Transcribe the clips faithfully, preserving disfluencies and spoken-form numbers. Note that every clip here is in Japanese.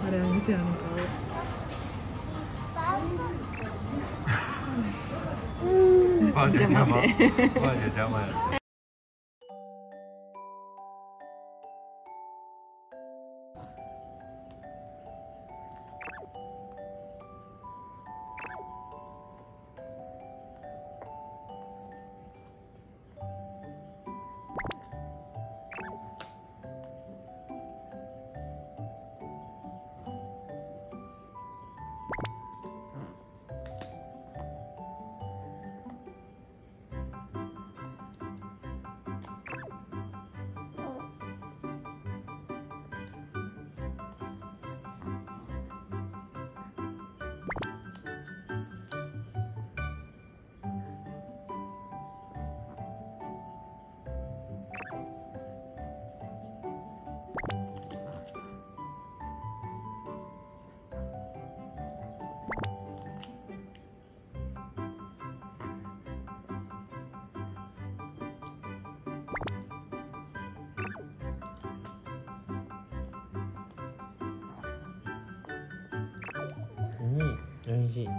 あれを見て、あの顔。 バージ邪魔。バージ邪魔や。うん、おいしい。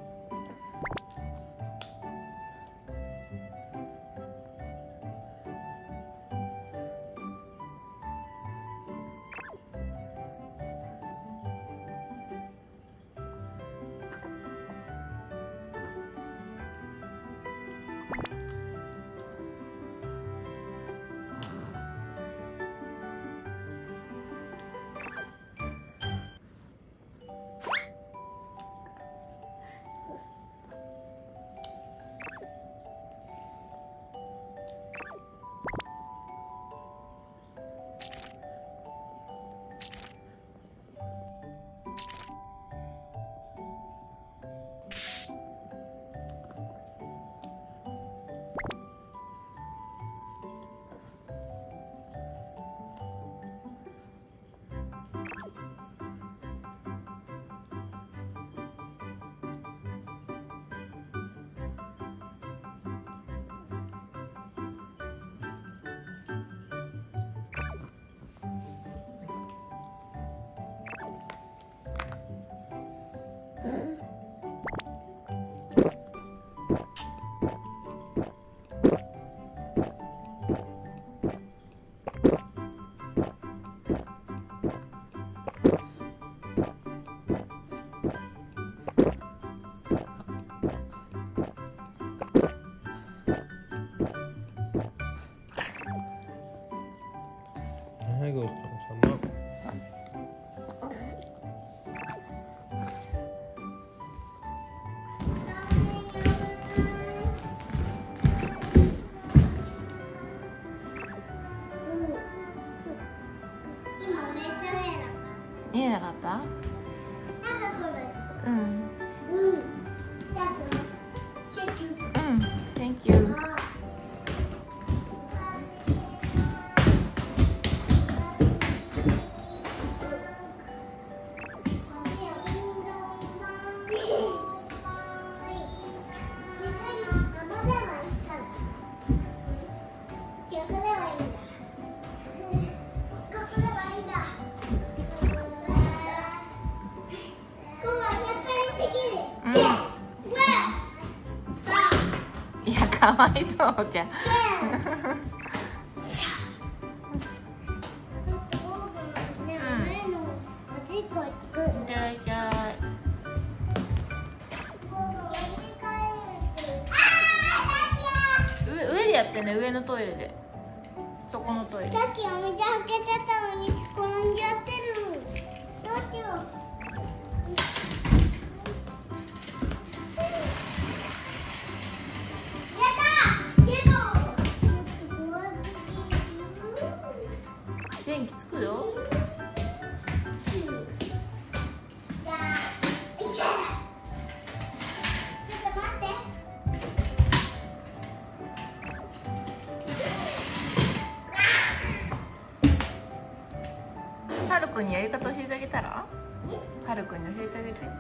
はい、ごちそうさま。 見えなかった？うん。うん。Thank you。いや、かわいそうじゃん。上でやってね、上のトイレで。そこのトイレ。 さっきお水はけてたのに転んじゃってる。どうしよう。 電気つくよ。はるくんにやり方教えてあげたら？はるくんに教えてあげて。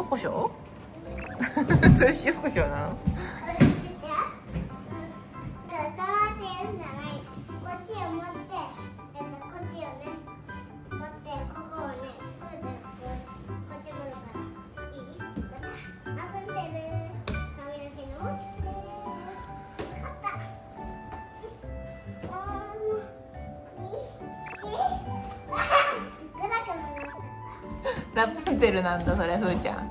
コショウそれ塩コショウなの？ラプンツェルなんだそれ、ふーちゃん。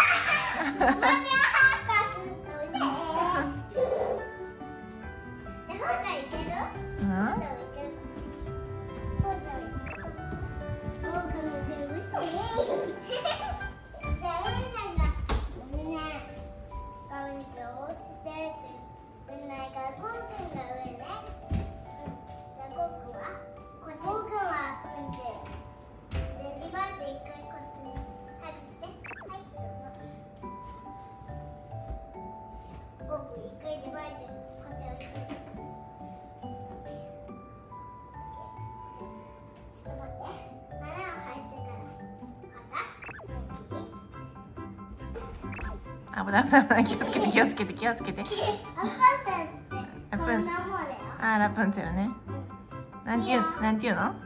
あ、危ない危ない危ない、気をつけて気をつけて気をつけて。ラプン、あ、ラプンツェルね。なんていう、なんていうの？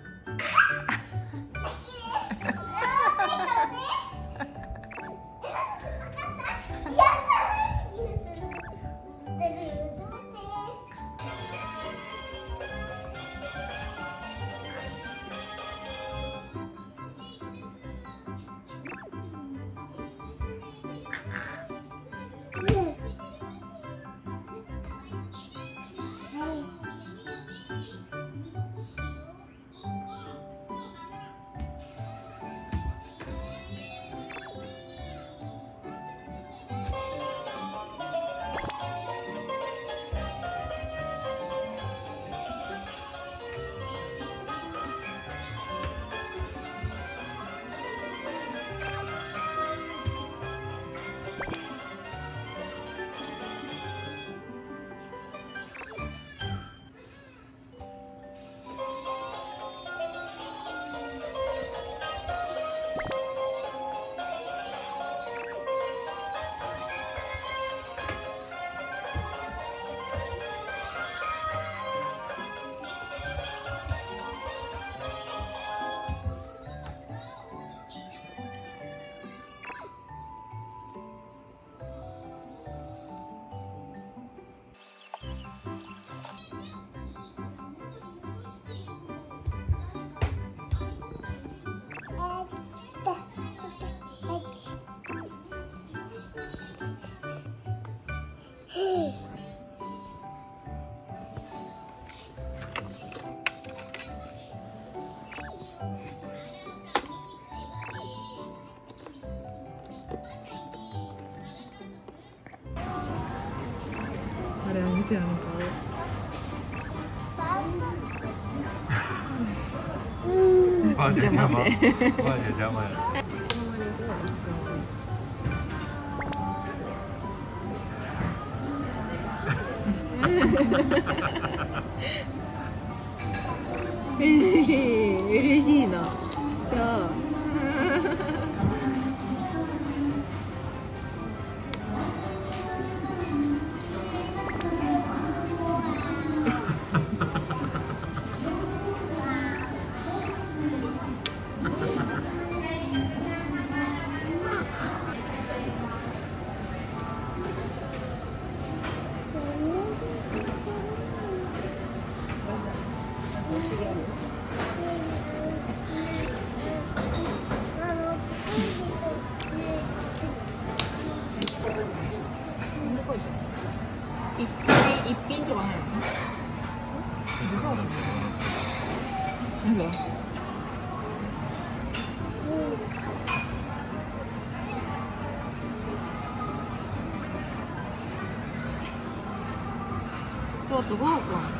あれ見て、あの顔。バージ邪魔。バージ邪魔や。 嬉しいな。じゃあ。一品一品とかないの？なんだ？京都ゴーくん。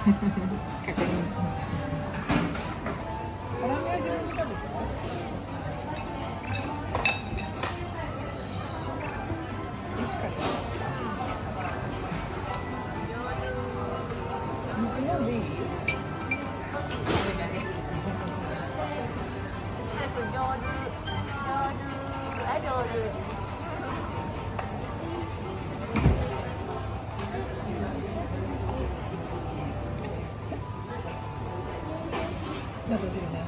確認。 唐揚げは自分で食べた？美味しかった。水飲んでいい？ 上手、上手、あ、上手。 まだ出るね。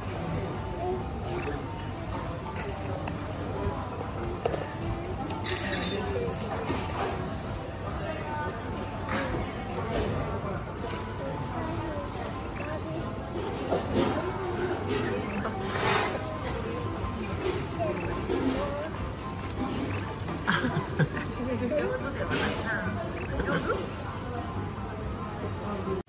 上手ではないな。上手。